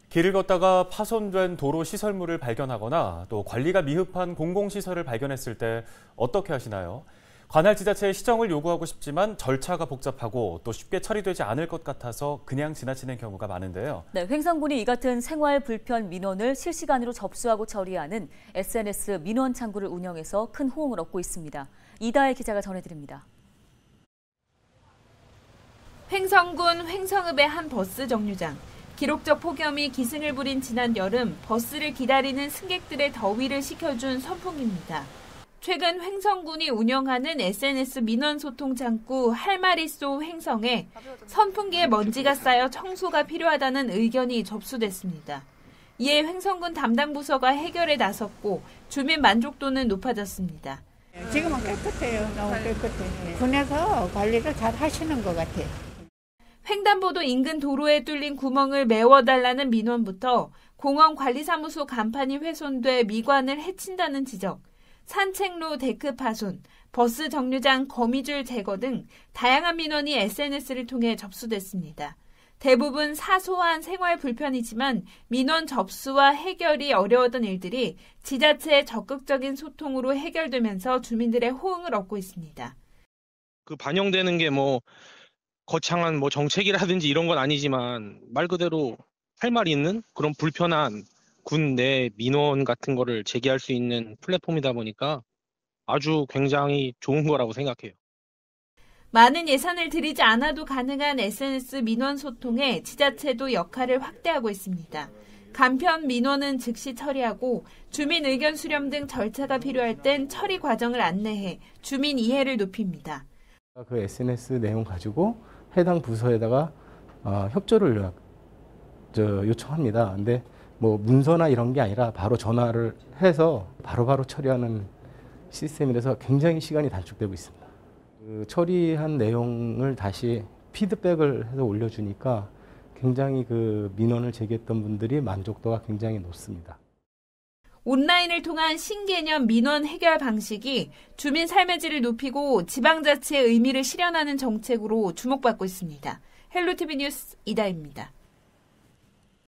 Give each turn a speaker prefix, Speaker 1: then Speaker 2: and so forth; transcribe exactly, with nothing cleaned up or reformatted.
Speaker 1: 길을 걷다가 파손된 도로 시설물을 발견하거나 또 관리가 미흡한 공공시설을 발견했을 때 어떻게 하시나요? 관할 지자체에 시정을 요구하고 싶지만 절차가 복잡하고 또 쉽게 처리되지 않을 것 같아서 그냥 지나치는 경우가 많은데요.
Speaker 2: 네, 횡성군이 이 같은 생활 불편 민원을 실시간으로 접수하고 처리하는 에스엔에스 민원 창구를 운영해서 큰 호응을 얻고 있습니다. 이다혜 기자가 전해드립니다.
Speaker 3: 횡성군 횡성읍의 한 버스 정류장. 기록적 폭염이 기승을 부린 지난 여름 버스를 기다리는 승객들의 더위를 식혀준 선풍기입니다. 최근 횡성군이 운영하는 에스엔에스 민원 소통 창구 할마리쏘 횡성에 선풍기에 먼지가 쌓여 청소가 필요하다는 의견이 접수됐습니다. 이에 횡성군 담당 부서가 해결에 나섰고 주민 만족도는 높아졌습니다.
Speaker 4: 지금은 깨끗해요. 너무 깨끗해요. 군에서 관리를 잘 하시는 것 같아요.
Speaker 3: 횡단보도 인근 도로에 뚫린 구멍을 메워달라는 민원부터 공원관리사무소 간판이 훼손돼 미관을 해친다는 지적, 산책로 데크 파손, 버스 정류장 거미줄 제거 등 다양한 민원이 에스엔에스를 통해 접수됐습니다. 대부분 사소한 생활 불편이지만 민원 접수와 해결이 어려웠던 일들이 지자체의 적극적인 소통으로 해결되면서 주민들의 호응을 얻고 있습니다.
Speaker 5: 그 반영되는 게 뭐 거창한 뭐 정책이라든지 이런 건 아니지만 말 그대로 할 말이 있는 그런 불편한 군 내 민원 같은 거를 제기할 수 있는 플랫폼이다 보니까 아주 굉장히 좋은 거라고 생각해요.
Speaker 3: 많은 예산을 들이지 않아도 가능한 에스엔에스 민원 소통에 지자체도 역할을 확대하고 있습니다. 간편 민원은 즉시 처리하고 주민 의견 수렴 등 절차가 필요할 땐 처리 과정을 안내해 주민 이해를 높입니다.
Speaker 6: 그 에스엔에스 내용 가지고 해당 부서에다가 어, 협조를 저, 요청합니다. 근데 뭐 문서나 이런 게 아니라 바로 전화를 해서 바로바로 바로 처리하는 시스템이라서 굉장히 시간이 단축되고 있습니다. 그 처리한 내용을 다시 피드백을 해서 올려주니까 굉장히 그 민원을 제기했던 분들이 만족도가 굉장히 높습니다.
Speaker 3: 온라인을 통한 신개념 민원 해결 방식이 주민 삶의 질을 높이고 지방자치의 의미를 실현하는 정책으로 주목받고 있습니다. 헬로티비 뉴스 이다혜입니다.